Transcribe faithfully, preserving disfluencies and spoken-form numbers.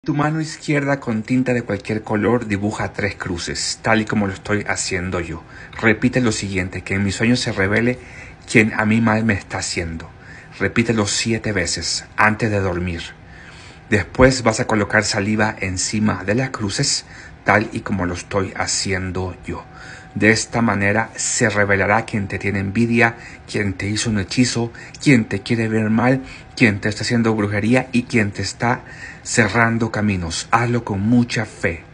Tu mano izquierda con tinta de cualquier color dibuja tres cruces, tal y como lo estoy haciendo yo. Repite lo siguiente, que en mis sueños se revele quien a mí mal me está haciendo. Repítelo siete veces antes de dormir. Después vas a colocar saliva encima de las cruces, tal y como lo estoy haciendo yo. De esta manera se revelará quien te tiene envidia, quien te hizo un hechizo, quien te quiere ver mal, quien te está haciendo brujería y quien te está cerrando caminos. Hazlo con mucha fe.